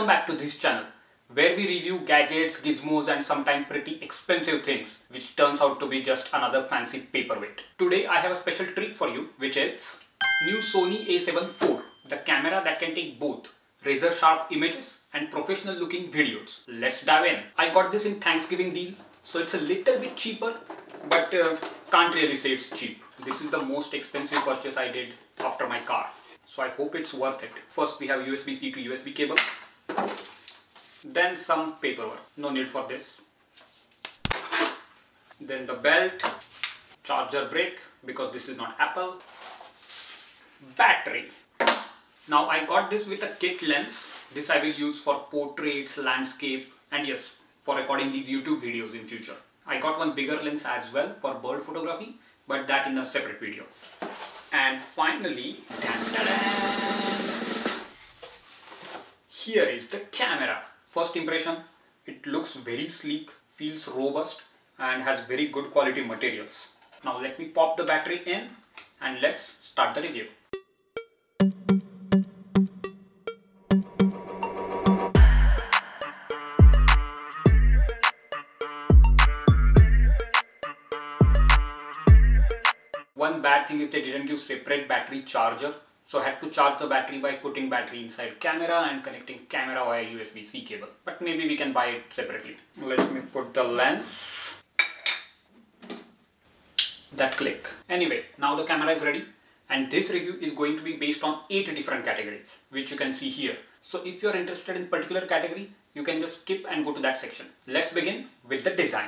Welcome back to this channel where we review gadgets, gizmos and sometimes pretty expensive things which turns out to be just another fancy paperweight. Today I have a special treat for you, which is new Sony a7 IV, the camera that can take both razor sharp images and professional looking videos. Let's dive in. I got this in Thanksgiving deal, so it's a little bit cheaper, but can't really say it's cheap. This is the most expensive purchase I did after my car, so I hope it's worth it. First we have USB-C to USB cable, then some paperwork, no need for this, then the belt, charger brick because this is not Apple, battery. Now I got this with a kit lens. This I will use for portraits, landscape and yes, for recording these YouTube videos in future. I got one bigger lens as well for bird photography, but that in a separate video. And finally, here is the camera. First impression, it looks very sleek, feels robust and has very good quality materials. Now let me pop the battery in and let's start the review. One bad thing is they didn't give separate battery charger, so I had to charge the battery by putting battery inside camera and connecting camera via USB-C cable. But maybe we can buy it separately. Let me put the lens. That click. Anyway, now the camera is ready and this review is going to be based on 8 different categories, which you can see here. So if you're interested in particular category, you can just skip and go to that section. Let's begin with the design.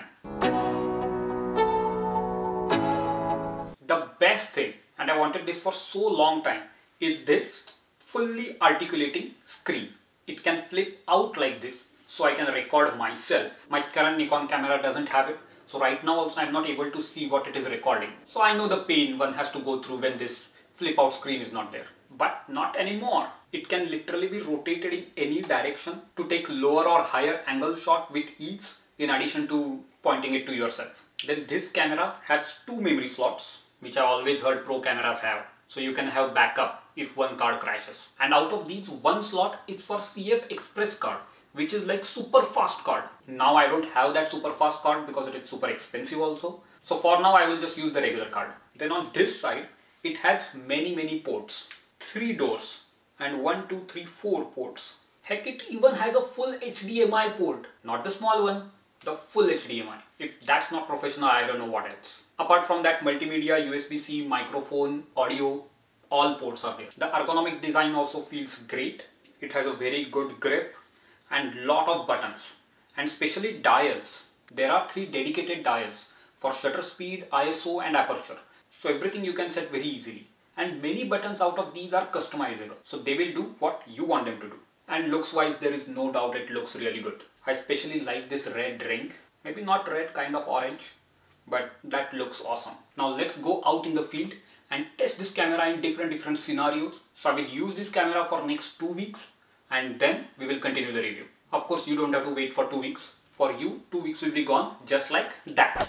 The best thing, and I wanted this for so long time, is this fully articulating screen. It can flip out like this, so I can record myself. My current Nikon camera doesn't have it, so right now also I'm not able to see what it is recording. So I know the pain one has to go through when this flip out screen is not there. But not anymore. It can literally be rotated in any direction to take lower or higher angle shot with ease, in addition to pointing it to yourself. Then this camera has 2 memory slots, which I always heard pro cameras have. So you can have backup if one card crashes. And out of these, one slot is for CF Express card, which is like super fast card. Now I don't have that super fast card because it is super expensive also. So for now I will just use the regular card. Then on this side, it has many ports. 3 doors and 1, 2, 3, 4 ports. Heck, it even has a full HDMI port. Not the small one, the full HDMI. If that's not professional, I don't know what else. Apart from that, multimedia, USB-C, microphone, audio, all ports are there. The ergonomic design also feels great. It has a very good grip and lot of buttons, and especially dials. There are 3 dedicated dials for shutter speed, ISO and aperture. So everything you can set very easily. And many buttons out of these are customizable. So they will do what you want them to do. And looks wise, there is no doubt it looks really good. I especially like this red ring. Maybe not red, kind of orange, but that looks awesome. Now let's go out in the field and test this camera in different scenarios. So I will use this camera for next 2 weeks and then we will continue the review. Of course, you don't have to wait for 2 weeks. For you, 2 weeks will be gone just like that.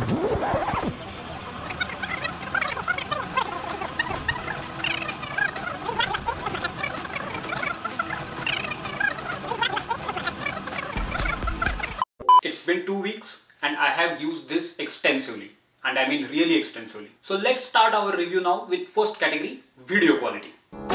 It's been 2 weeks and I have used this extensively, and I mean really extensively. So let's start our review now with first category, video quality.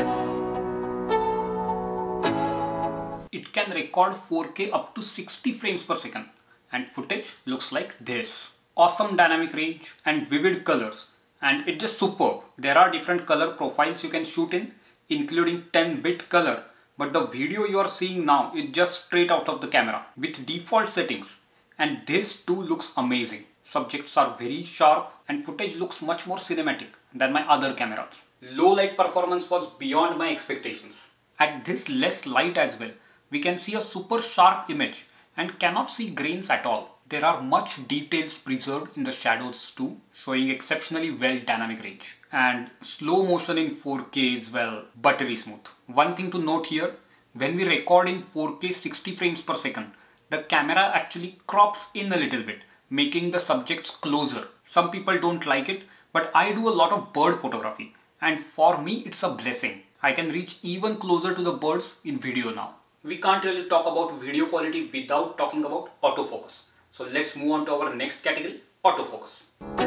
It can record 4K up to 60 frames per second and footage looks like this. Awesome dynamic range and vivid colors, and it's just superb. There are different color profiles you can shoot in, including 10-bit color, but the video you are seeing now is just straight out of the camera with default settings. And this too looks amazing. Subjects are very sharp and footage looks much more cinematic than my other cameras. Low light performance was beyond my expectations. At this less light as well, we can see a super sharp image and cannot see grains at all. There are much details preserved in the shadows too, showing exceptionally well dynamic range. And slow motion in 4K is, well, buttery smooth. One thing to note here, when we record in 4K 60 frames per second, the camera actually crops in a little bit, making the subjects closer. Some people don't like it, but I do a lot of bird photography and for me it's a blessing. I can reach even closer to the birds in video now. we can't really talk about video quality without talking about autofocus. So let's move on to our next category, autofocus.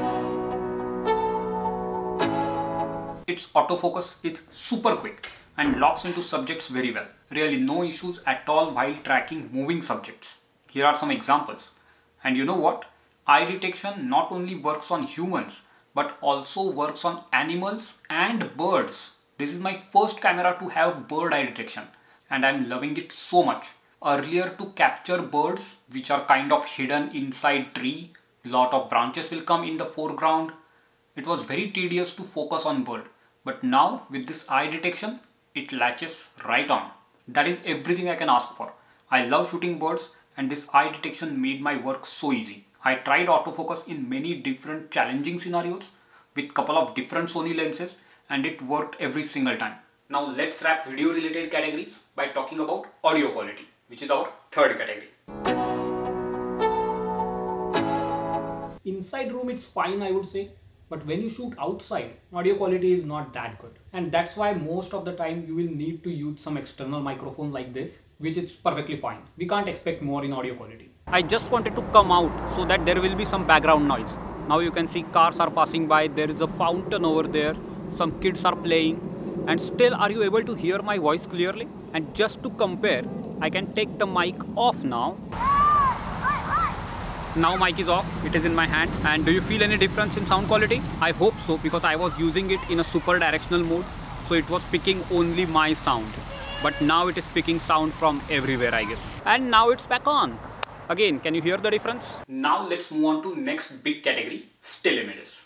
Its autofocus is super quick and locks into subjects very well. Really no issues at all while tracking moving subjects. Here are some examples. And you know what? Eye detection not only works on humans but also works on animals and birds. This is my first camera to have bird eye detection and I'm loving it so much. Earlier, to capture birds which are kind of hidden inside tree, lot of branches will come in the foreground. It was very tedious to focus on bird. But now with this eye detection, it latches right on. That is everything I can ask for. I love shooting birds and this eye detection made my work so easy. I tried autofocus in many different challenging scenarios with couple of different Sony lenses and it worked every single time. Now let's wrap video related categories by talking about audio quality, which is our third category. Inside room it's fine, I would say. But when you shoot outside, audio quality is not that good. And that's why most of the time you will need to use some external microphone like this, which is perfectly fine. We can't expect more in audio quality. I just wanted to come out so that there will be some background noise. Now you can see cars are passing by, there is a fountain over there, some kids are playing. And still, are you able to hear my voice clearly? And just to compare, I can take the mic off now. Now mic is off, it is in my hand. And do you feel any difference in sound quality? I hope so, because I was using it in a super directional mode, so it was picking only my sound. But now it is picking sound from everywhere, I guess. And now it's back on. Again, can you hear the difference? Now let's move on to next big category, still images.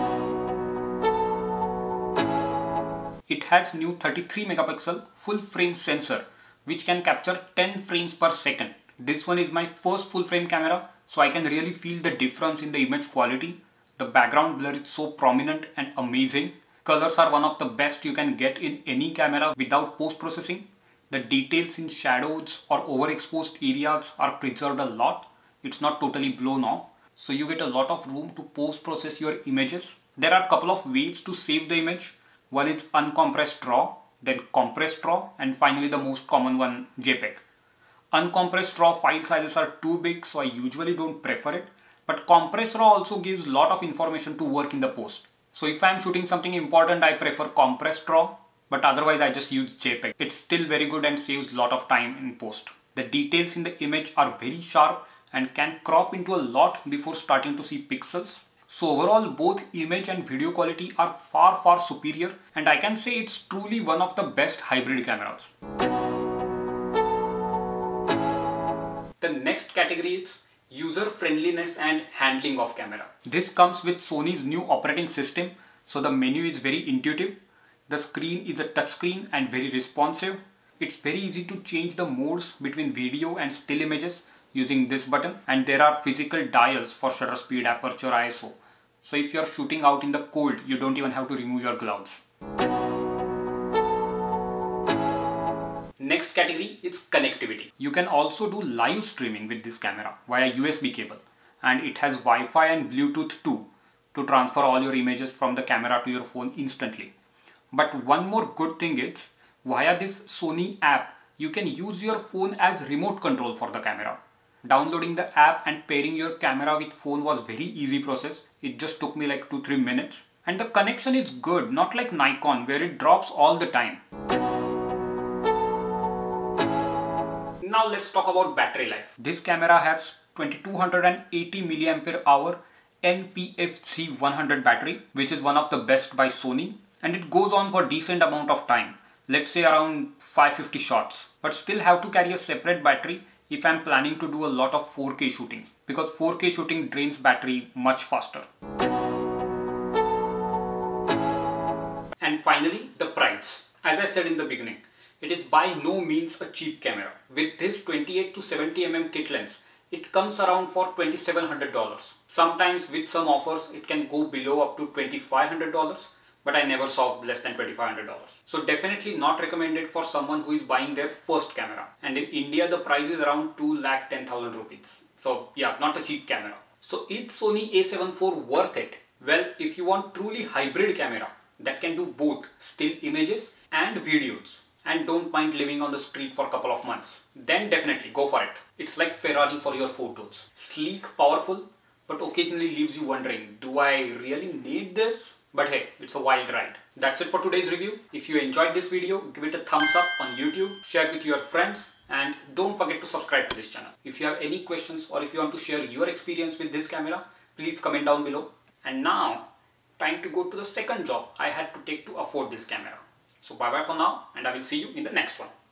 It has new 33 megapixel full frame sensor, which can capture 10 frames per second. This one is my first full frame camera, so I can really feel the difference in the image quality. The background blur is so prominent and amazing. Colors are one of the best you can get in any camera without post-processing. The details in shadows or overexposed areas are preserved a lot. It's not totally blown off. So you get a lot of room to post-process your images. There are a couple of ways to save the image. One is uncompressed RAW, then compressed RAW, and finally the most common one, JPEG. Uncompressed RAW file sizes are too big, so I usually don't prefer it. But compressed RAW also gives a lot of information to work in the post. So if I'm shooting something important, I prefer compressed RAW, but otherwise I just use JPEG. It's still very good and saves a lot of time in post. The details in the image are very sharp and can crop into a lot before starting to see pixels. So overall, both image and video quality are far superior, and I can say it's truly one of the best hybrid cameras. The next category is user friendliness and handling of camera. This comes with Sony's new operating system, so the menu is very intuitive. The screen is a touchscreen and very responsive. It's very easy to change the modes between video and still images using this button, and there are physical dials for shutter speed, aperture, ISO. So if you're shooting out in the cold, you don't even have to remove your gloves. Next category is connectivity. You can also do live streaming with this camera via USB cable, and it has Wi-Fi and Bluetooth too to transfer all your images from the camera to your phone instantly. But one more good thing is, via this Sony app, you can use your phone as remote control for the camera. Downloading the app and pairing your camera with phone was very easy process. It just took me like 2-3 minutes. And the connection is good, not like Nikon where it drops all the time. Now let's talk about battery life. This camera has 2280 mAh NPFC 100 battery, which is one of the best by Sony, and it goes on for decent amount of time, let's say around 550 shots, but still have to carry a separate battery if I'm planning to do a lot of 4K shooting, because 4K shooting drains battery much faster. And finally, the price. As I said in the beginning, it is by no means a cheap camera. With this 28 to 70 mm kit lens, it comes around for $2,700. Sometimes with some offers, it can go below up to $2,500, but I never saw less than $2,500. So definitely not recommended for someone who is buying their first camera. And in India, the price is around 2,10,000 rupees. So yeah, not a cheap camera. So is Sony a7 IV worth it? Well, if you want truly hybrid camera that can do both still images and videos, and don't mind living on the street for a couple of months, then definitely go for it. It's like Ferrari for your photos. Sleek, powerful, but occasionally leaves you wondering, do I really need this? But hey, it's a wild ride. That's it for today's review. If you enjoyed this video, give it a thumbs up on YouTube, share it with your friends, and don't forget to subscribe to this channel. If you have any questions or if you want to share your experience with this camera, please comment down below. And now, time to go to the second job I had to take to afford this camera. So bye bye for now, and I will see you in the next one.